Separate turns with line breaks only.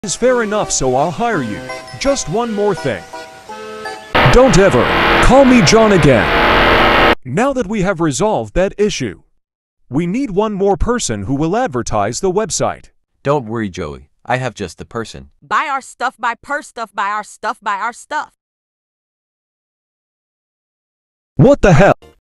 is fair enough, so I'll hire you. Just one more thing. Don't ever call me John again. Now that we have resolved that issue, we need one more person who will advertise the website.
Don't worry, Joey. I have just the person.
Buy our stuff, buy per stuff, buy our stuff, buy our stuff.
What the hell?